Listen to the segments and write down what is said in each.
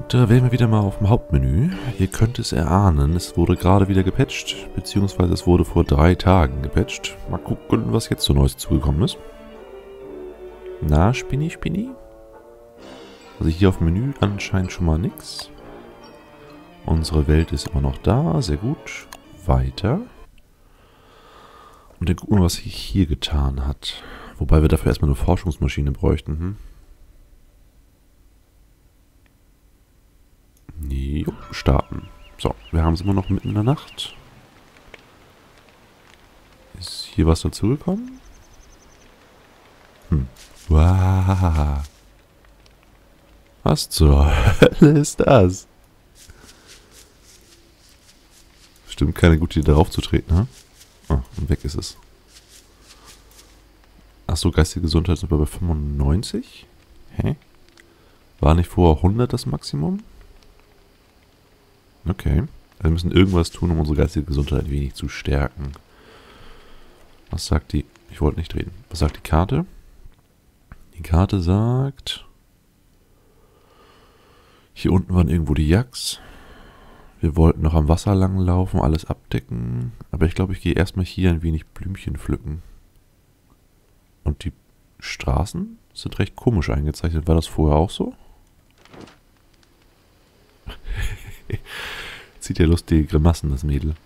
Und da wären wir wieder mal auf dem Hauptmenü. Ihr könnt es erahnen, es wurde gerade wieder gepatcht, beziehungsweise es wurde vor 3 Tagen gepatcht. Mal gucken, was jetzt so Neues zugekommen ist. Na, Spinni, Spinni? Also hier auf dem Menü anscheinend schon mal nichts. Unsere Welt ist immer noch da, sehr gut. Weiter. Und dann gucken wir, was sich hier getan hat. Wobei wir dafür erstmal eine Forschungsmaschine bräuchten. Jo, starten. So, wir haben es immer noch mitten in der Nacht. Ist hier was dazugekommen? Wow. Was zur Hölle ist das? Bestimmt keine gute Idee, darauf zu treten, ne? Ah, und weg ist es. Achso, geistige Gesundheit sind wir bei 95? Hä? War nicht vorher 100 das Maximum? Okay. Wir müssen irgendwas tun, um unsere geistige Gesundheit ein wenig zu stärken. Was sagt die... Ich wollte nicht reden. Was sagt die Karte? Die Karte sagt... Hier unten waren irgendwo die Yaks. Wir wollten noch am Wasser lang laufen, alles abdecken. Aber ich glaube, ich gehe erstmal hier ein wenig Blümchen pflücken. Und die Straßen sind recht komisch eingezeichnet. War das vorher auch so? Zieht ja lustige Grimassen, das Mädel.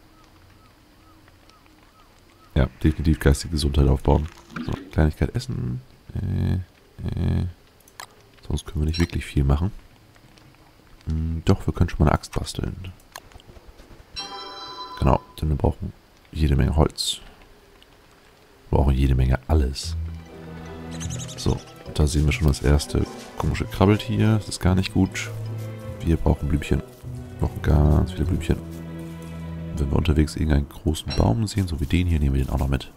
Ja, definitiv geistige Gesundheit aufbauen. So, Kleinigkeit essen. Sonst können wir nicht wirklich viel machen. Doch, wir können schon mal eine Axt basteln. Genau, denn wir brauchen jede Menge Holz. Wir brauchen jede Menge alles. So, da sehen wir schon das erste komische Krabbeltier. Das ist gar nicht gut. Wir brauchen Blümchen. Wir brauchen ganz viele Blümchen. Wenn wir unterwegs irgendeinen großen Baum sehen, so wie den hier, nehmen wir den auch noch mit.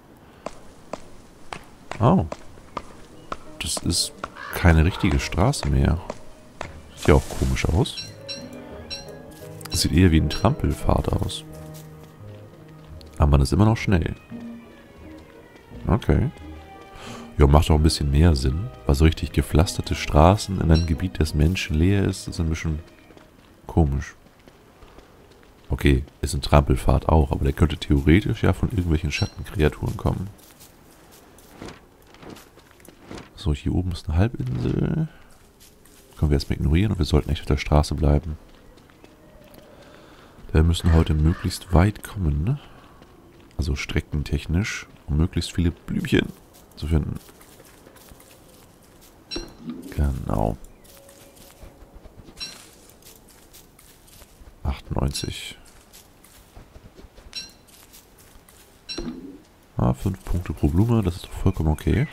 Oh. Das ist keine richtige Straße mehr. Sieht ja auch komisch aus. Das sieht eher wie ein Trampelpfad aus. Aber man ist immer noch schnell. Okay. Ja, macht auch ein bisschen mehr Sinn. Weil so richtig gepflasterte Straßen in einem Gebiet, das menschenleer ist, ist ein bisschen komisch. Okay, ist ein Trampelpfad auch, aber der könnte theoretisch ja von irgendwelchen Schattenkreaturen kommen. So, hier oben ist eine Halbinsel. Können wir erstmal ignorieren und wir sollten echt auf der Straße bleiben. Wir müssen heute möglichst weit kommen, ne? Also streckentechnisch, um möglichst viele Blümchen zu finden. Genau. 98. 5 Punkte pro Blume, das ist doch vollkommen okay.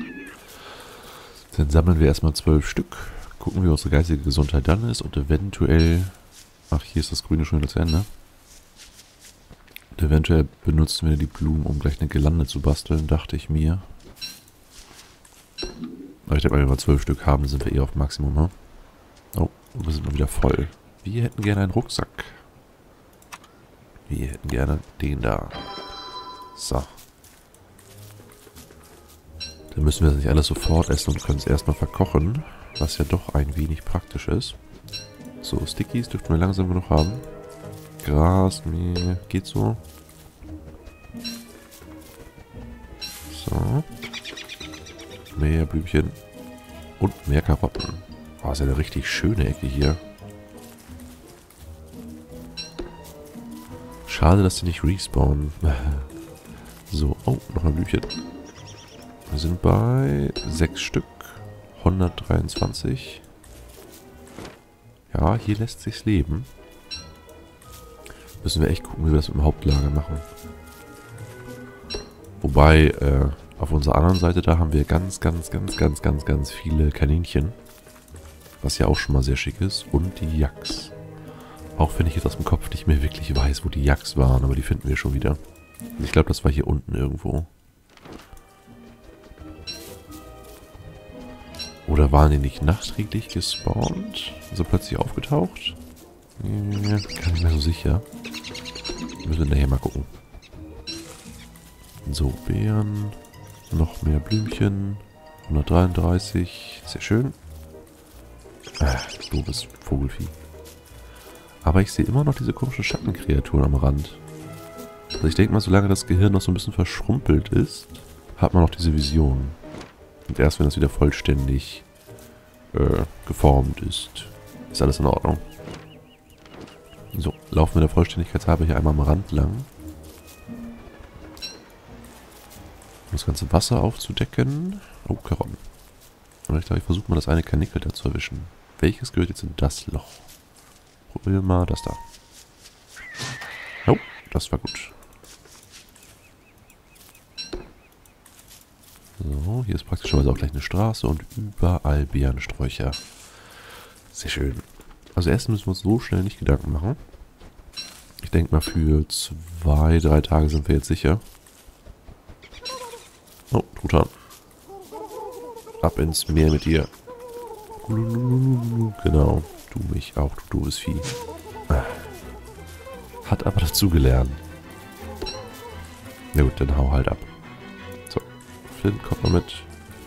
Dann sammeln wir erstmal 12 Stück. Gucken, wie unsere geistige Gesundheit dann ist und eventuell... Ach, hier ist das Grüne schon wieder zu Ende. Und eventuell benutzen wir die Blumen, um gleich eine Girlande zu basteln, dachte ich mir. Aber ich denke, wenn wir 12 Stück haben, sind wir eher auf Maximum, ne? Oh, wir sind mal wieder voll. Wir hätten gerne einen Rucksack. Wir hätten gerne den da. So. Dann müssen wir das nicht alles sofort essen und können es erstmal verkochen, was ja doch ein wenig praktisch ist. So, Stickies dürften wir langsam genug haben. Gras, Mehl, geht so. So. Mehr Blümchen. Und mehr Karotten. Oh, ist ja eine richtig schöne Ecke hier. Schade, dass die nicht respawnen. So, oh, noch ein Blümchen. Wir sind bei 6 Stück. 123. Ja, hier lässt sich's leben. Müssen wir echt gucken, wie wir das im Hauptlager machen. Wobei, auf unserer anderen Seite, da haben wir ganz viele Kaninchen. Was ja auch schon mal sehr schick ist. Und die Yaks. Auch wenn ich jetzt aus dem Kopf nicht mehr wirklich weiß, wo die Yaks waren, aber die finden wir schon wieder. Ich glaube, das war hier unten irgendwo. Oder waren die nicht nachträglich gespawnt? Also plötzlich aufgetaucht? Ja, gar nicht mehr so sicher. Müssen wir nachher mal gucken. So, Beeren. Noch mehr Blümchen. 133. Sehr schön. Doofes Vogelvieh. Aber ich sehe immer noch diese komischen Schattenkreaturen am Rand. Also ich denke mal, solange das Gehirn noch so ein bisschen verschrumpelt ist, hat man noch diese Vision. Und erst wenn das wieder vollständig geformt ist, ist alles in Ordnung. So, laufen wir der Vollständigkeit halber hier einmal am Rand lang. Um das ganze Wasser aufzudecken. Oh, Karotten. Und ich glaube, ich versuche mal das eine Karnickel da zu erwischen. Welches gehört jetzt in das Loch? Probieren wir mal das da. Oh, das war gut. So, hier ist praktischerweise auch gleich eine Straße und überall Beerensträucher. Sehr schön. Also erst müssen wir uns so schnell nicht Gedanken machen. Ich denke mal, für 2, 3 Tage sind wir jetzt sicher. Oh, Truthahn. Ab ins Meer mit dir. Genau, du mich auch, du doofes Vieh. Hat aber dazugelernt. Na gut, dann hau halt ab. So, Flint kommt mal mit.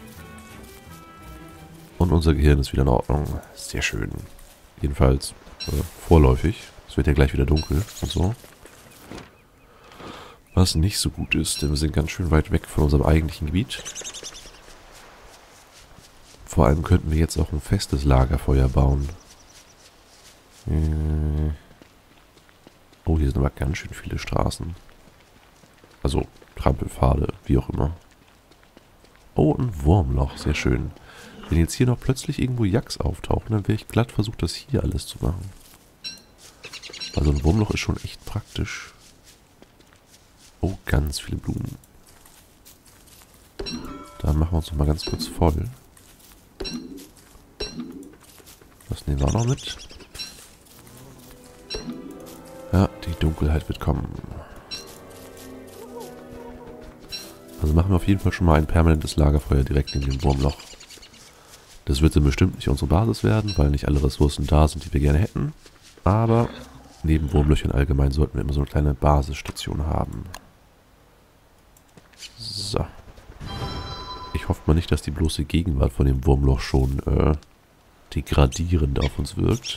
Und unser Gehirn ist wieder in Ordnung. Sehr schön. Jedenfalls vorläufig. Es wird ja gleich wieder dunkel und so. Was nicht so gut ist, denn wir sind ganz schön weit weg von unserem eigentlichen Gebiet. Vor allem könnten wir jetzt auch ein festes Lagerfeuer bauen. Oh, hier sind aber ganz schön viele Straßen. Also Trampelpfade, wie auch immer. Oh, ein Wurmloch, sehr schön. Wenn jetzt hier noch plötzlich irgendwo Yaks auftauchen, dann wäre ich glatt versucht, das hier alles zu machen. Also ein Wurmloch ist schon echt praktisch. Oh, ganz viele Blumen. Dann machen wir uns noch mal ganz kurz voll. Das nehmen wir auch noch mit. Ja, die Dunkelheit wird kommen. Also machen wir auf jeden Fall schon mal ein permanentes Lagerfeuer direkt in dem Wurmloch. Das wird dann bestimmt nicht unsere Basis werden, weil nicht alle Ressourcen da sind, die wir gerne hätten. Aber neben Wurmlöchern allgemein sollten wir immer so eine kleine Basisstation haben. So. Ich hoffe mal nicht, dass die bloße Gegenwart von dem Wurmloch schon degradierend auf uns wirkt.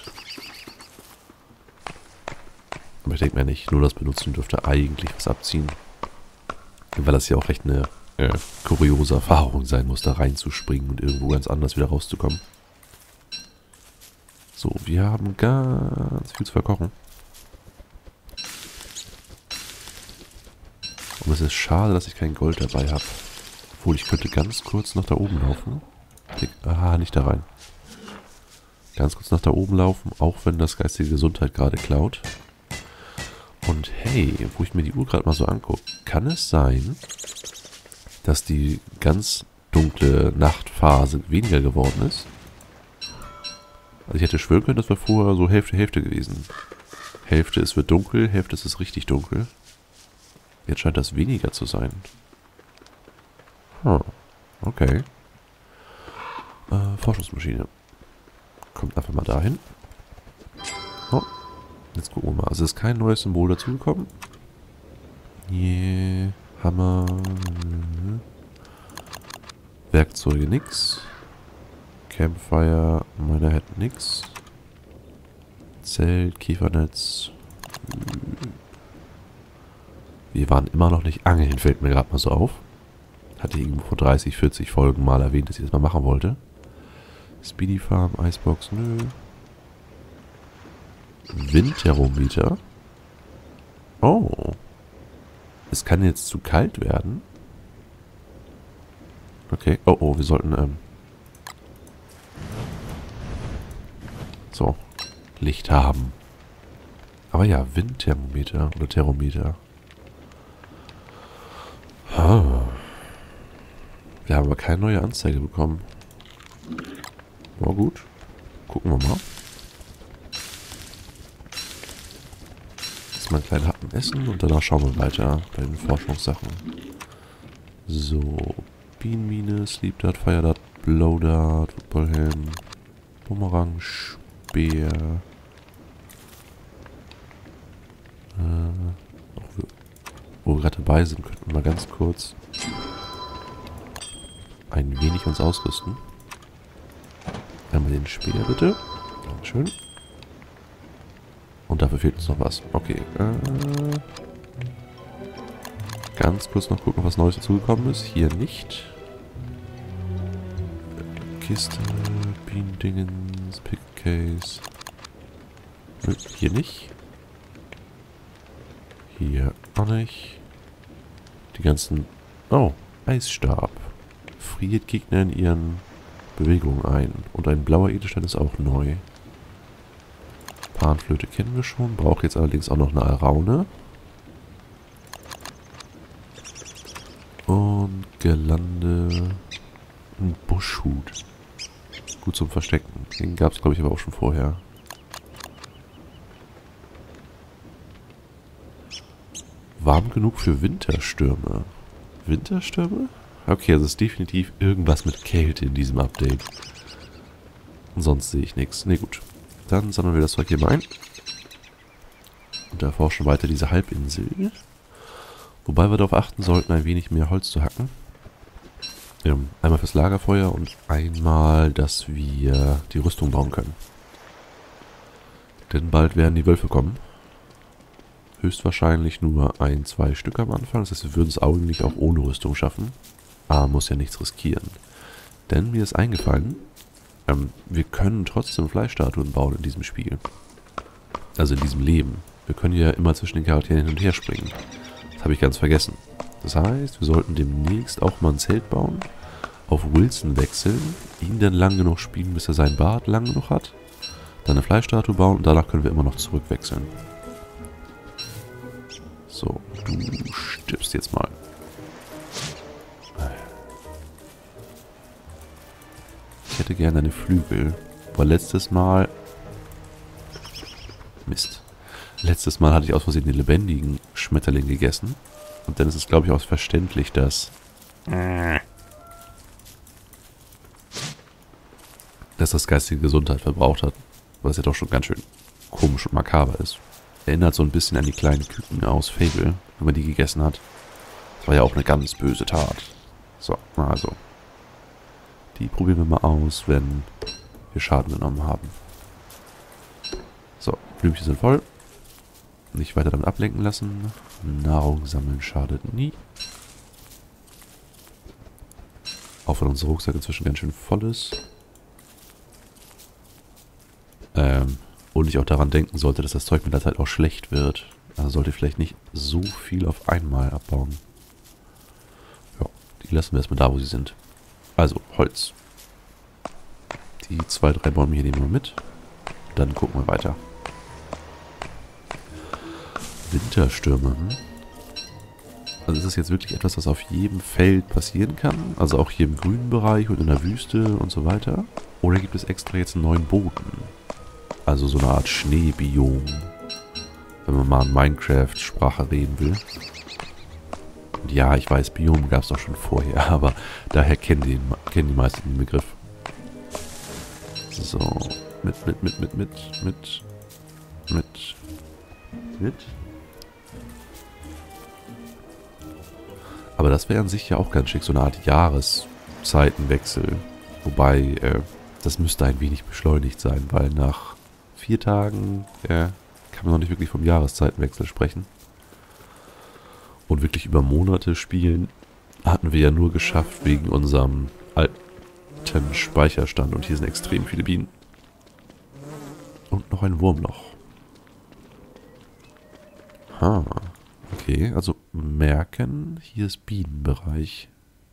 Aber ich denke mir nicht, nur das Benutzen dürfte eigentlich was abziehen. Weil das ja auch recht eine kuriose Erfahrung sein muss, da reinzuspringen und irgendwo ganz anders wieder rauszukommen. So, wir haben ganz viel zu verkochen. Und es ist schade, dass ich kein Gold dabei habe. Obwohl, ich könnte ganz kurz nach da oben laufen. Aha, nicht da rein. Ganz kurz nach da oben laufen, auch wenn das geistige Gesundheit gerade klaut. Und hey, wo ich mir die Uhr gerade mal so angucke, kann es sein, dass die ganz dunkle Nachtphase weniger geworden ist? Also ich hätte schwören können, das war vorher so Hälfte gewesen. Hälfte es wird dunkel, Hälfte ist es richtig dunkel. Jetzt scheint das weniger zu sein. Okay. Forschungsmaschine. Kommt einfach mal dahin. Oh. Jetzt gucken wir mal. Also ist kein neues Symbol dazugekommen. Yeah. Hammer. Werkzeuge nix. Campfire. Meiner hätte nix. Zelt, Kiefernetz. Wir waren immer noch nicht angeln, fällt mir gerade mal so auf. Hatte ich irgendwo vor 30, 40 Folgen mal erwähnt, dass ich das mal machen wollte. Speedy Farm, Icebox, nö. Windthermometer. Oh. Es kann jetzt zu kalt werden. Okay. Oh, oh, wir sollten, so. Licht haben. Aber ja, Windthermometer oder Thermometer. Wir haben aber keine neue Anzeige bekommen. Na gut. Gucken wir mal. Jetzt mal einen kleinen Happen essen und danach schauen wir weiter bei den Forschungssachen. So. Bienenmine, Sleep Dart, Fire Dart, Blow Dart, Footballhelm, Bumerang, Speer. Wo wir gerade dabei sind, könnten wir mal ganz kurz ein wenig uns ausrüsten. Einmal den Speer bitte. Dankeschön. Und dafür fehlt uns noch was. Okay. Ganz kurz noch gucken, was Neues dazugekommen ist. Hier nicht. Kiste, Biendingens, Pickcase. Hier nicht. Hier auch nicht. Die ganzen... Oh, Eisstab. Friert Gegner in ihren Bewegungen ein. Und ein blauer Edelstein ist auch neu. Panflöte kennen wir schon. Braucht jetzt allerdings auch noch eine Alraune. Und Gelande. Ein Buschhut. Gut zum Verstecken. Den gab es, glaube ich, aber auch schon vorher. Warm genug für Winterstürme. Winterstürme? Okay, also es ist definitiv irgendwas mit Kälte in diesem Update. Und sonst sehe ich nichts. Ne, gut. Dann sammeln wir das Zeug hier mal ein. Und erforschen weiter diese Halbinsel. Wobei wir darauf achten sollten, ein wenig mehr Holz zu hacken. Einmal fürs Lagerfeuer und einmal, dass wir die Rüstung bauen können. Denn bald werden die Wölfe kommen. Höchstwahrscheinlich nur 1, 2 Stück am Anfang. Das heißt, wir würden es eigentlich auch ohne Rüstung schaffen. Aber muss ja nichts riskieren. Denn mir ist eingefallen, wir können trotzdem Fleischstatuen bauen in diesem Spiel. Also in diesem Leben. Wir können ja immer zwischen den Charakteren hin und her springen. Das habe ich ganz vergessen. Das heißt, wir sollten demnächst auch mal ein Zelt bauen, auf Wilson wechseln, ihn dann lang genug spielen, bis er seinen Bart lang genug hat, dann eine Fleischstatue bauen und danach können wir immer noch zurückwechseln. So, du stirbst jetzt mal. Ich hätte gerne eine Flügel. Aber letztes Mal... Mist. Letztes Mal hatte ich aus Versehen den lebendigen Schmetterling gegessen. Und dann ist es, glaube ich, auch verständlich, dass das geistige Gesundheit verbraucht hat. Was ja doch schon ganz schön komisch und makaber ist. Erinnert so ein bisschen an die kleinen Küken aus Fable, wenn man die gegessen hat. Das war ja auch eine ganz böse Tat. So, also. Die probieren wir mal aus, wenn wir Schaden genommen haben. So, Blümchen sind voll. Nicht weiter damit ablenken lassen. Nahrung sammeln schadet nie. Auch wenn unser Rucksack inzwischen ganz schön voll ist. Und ich auch daran denken sollte, dass das Zeug mit der Zeit auch schlecht wird. Also sollte ich vielleicht nicht so viel auf einmal abbauen. Ja, die lassen wir erstmal da, wo sie sind. Also, Holz. Die 2, 3 Bäume hier nehmen wir mit. Dann gucken wir weiter. Winterstürme. Also ist das jetzt wirklich etwas, was auf jedem Feld passieren kann? Also auch hier im grünen Bereich und in der Wüste und so weiter? Oder gibt es extra jetzt einen neuen Boden? Also so eine Art Schneebiom. Wenn man mal in Minecraft-Sprache reden will. Und ja, ich weiß, Biom gab es doch schon vorher, aber daher kennen die meisten den Begriff. So, mit. Aber das wäre an sich ja auch ganz schick, so eine Art Jahreszeitenwechsel. Wobei, das müsste ein wenig beschleunigt sein, weil nach 4 Tagen kann man noch nicht wirklich vom Jahreszeitenwechsel sprechen. Und wirklich über Monate spielen hatten wir ja nur geschafft wegen unserem alten Speicherstand. Und hier sind extrem viele Bienen. Und noch ein Wurmloch. Okay, also merken, hier ist Bienenbereich.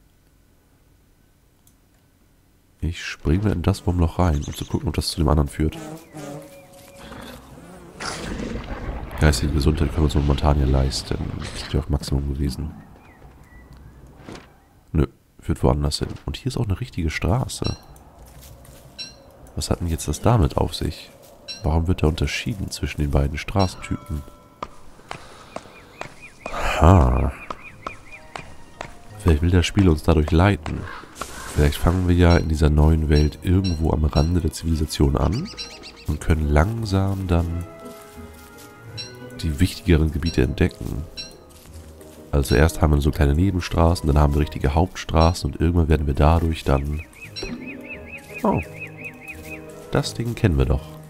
Ich springe in das Wurmloch rein, um zu gucken, ob das zu dem anderen führt. Geistige Gesundheit können wir uns momentan ja leisten. Das ist ja auf Maximum gewesen. Nö, führt woanders hin. Und hier ist auch eine richtige Straße. Was hat denn jetzt das damit auf sich? Warum wird da unterschieden zwischen den beiden Straßentypen? Vielleicht will das Spiel uns dadurch leiten. Vielleicht fangen wir ja in dieser neuen Welt irgendwo am Rande der Zivilisation an und können langsam dann die wichtigeren Gebiete entdecken. Also zuerst haben wir so kleine Nebenstraßen, dann haben wir richtige Hauptstraßen und irgendwann werden wir dadurch dann... Oh. das Ding kennen wir doch.